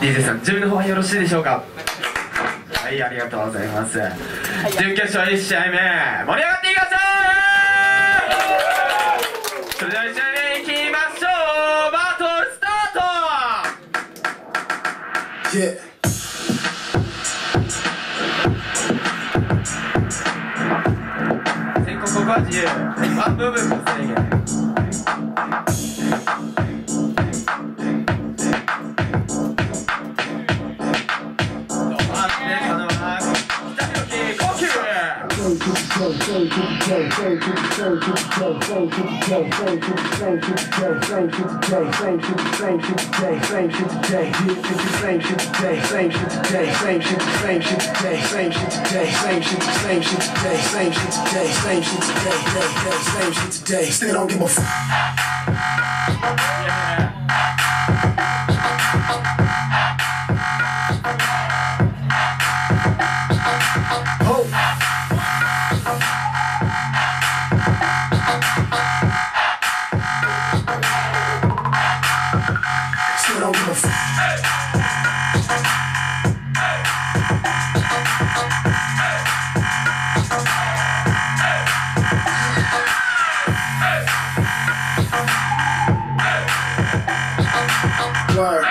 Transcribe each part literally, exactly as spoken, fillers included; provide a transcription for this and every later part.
ディージェー さん準備の方はよろしいでしょうか。はい、ありがとうございます。準決勝いち試合目盛り上がっていきましょう。それではいち試合目いきましょう。バトルスタート。 Yeah. 先攻ここは自由、ワン部分の制限。 Still don't give a fuck. Still don't give a fuck. Word.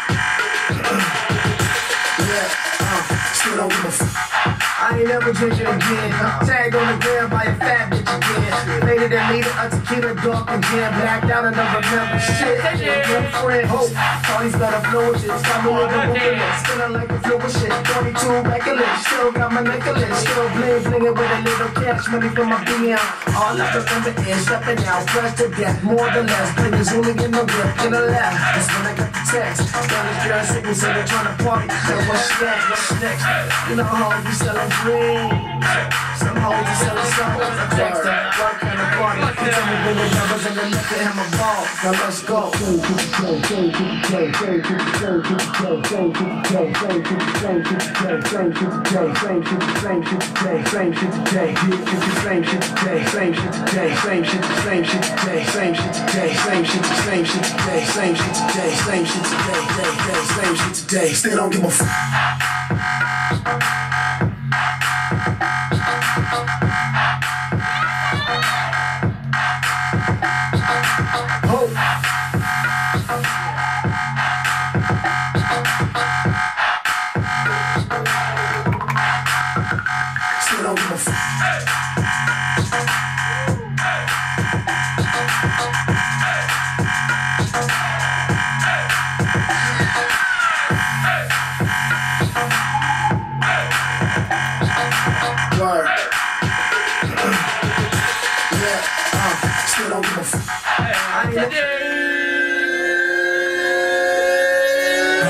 Yeah, uh, still don't give a fuck. I ain't never drinking again. Tagged on the gram by a fat bitch again. Later than leader, a tequila dark and jam. Blacked out and don't remember shit. Good friend, hope. All these better flow shit. Got me nigga moving it. Still like a flow shit. twenty-two reckless. Still got my necklace. Still bling blinging with a little cash money from my B M. All I remember is stepping out, fresh to death. More than less. Bringing zooming in the whip. In the left. That's when I got the text. Got this girl sitting, say they're trying to party. So what's next? What's next? You know how we selling dreams. Some hoes are selling songs. I text her, what kind of party? You tell me when the numbers and the liquor and my ball. Now let's go. Still don't give a fuck. Still don't give a fuck. Word. Yeah, uh, still don't give a fuck. I ain't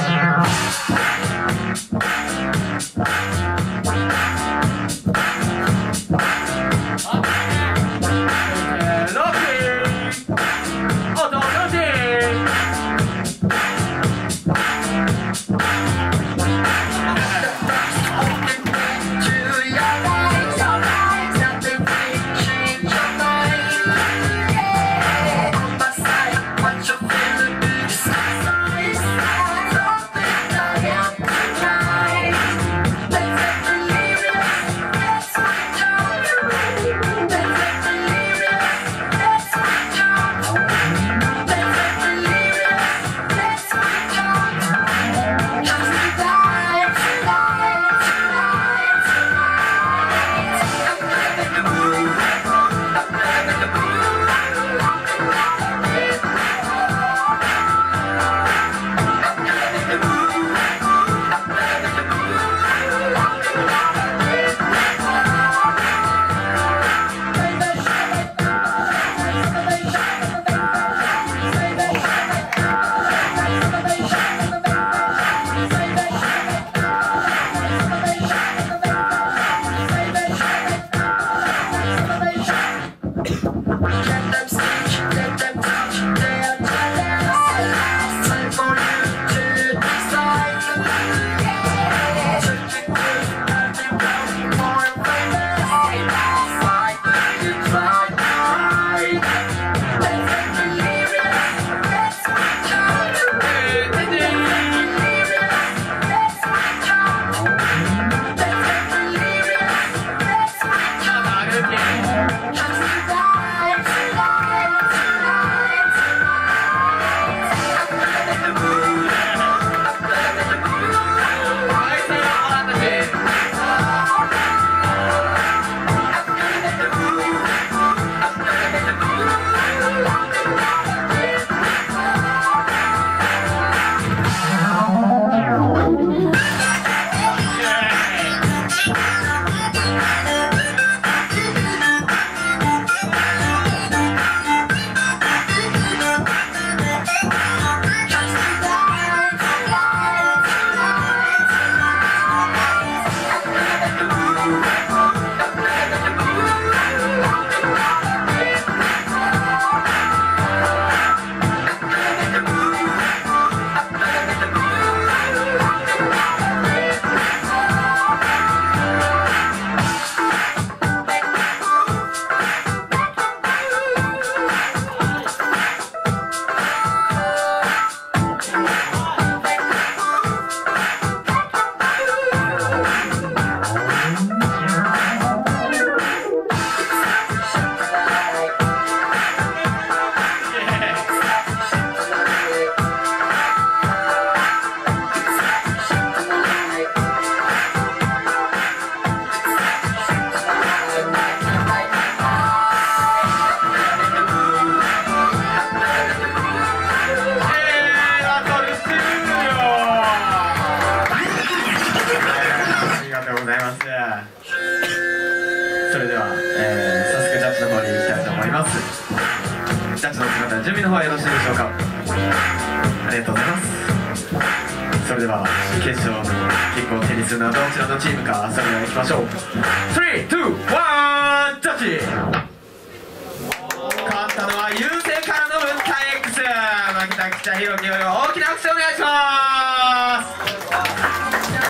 備の方はよろしいでしょうか。ありがとうございます。それでは決勝のキックを手にするのはどちらのチームか。それでは行きましょう。スリー、ツー、ワン、ジャッジ。勝ったのは優勢からの文化 X。負けた北広樹より大きな拍手お願いします。